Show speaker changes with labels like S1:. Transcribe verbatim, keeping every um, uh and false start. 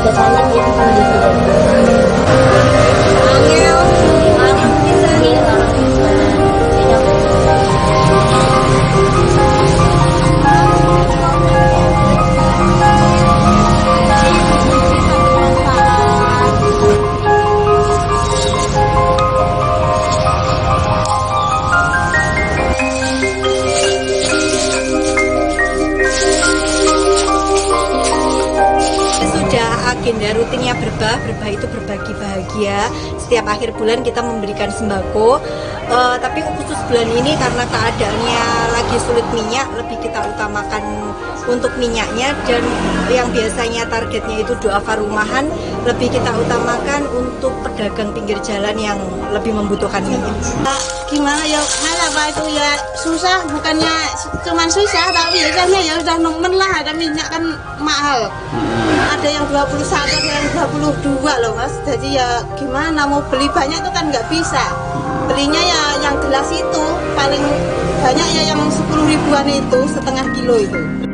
S1: biasanya itu kondisi angel orang bisa nih orang bisa
S2: agenda rutinnya berbah, berbah itu berbagi bahagia. Setiap akhir bulan kita memberikan sembako. Uh, tapi khusus bulan ini karena keadaannya lagi sulit minyak, lebih kita utamakan untuk minyaknya. Dan yang biasanya targetnya itu duafa rumahan, lebih kita utamakan untuk pedagang pinggir jalan yang lebih membutuhkan minyak.
S3: Gimana ya, malah apa itu ya susah, bukannya cuman susah, tapi ya karena ya udah nemen lah, ada minyak kan mahal. Ada yang dua puluh satu, ada yang dua puluh dua loh mas. Jadi ya gimana, mau beli banyak itu kan nggak bisa. Belinya ya yang gelas itu paling banyak ya yang sepuluh ribuan itu, setengah kilo itu.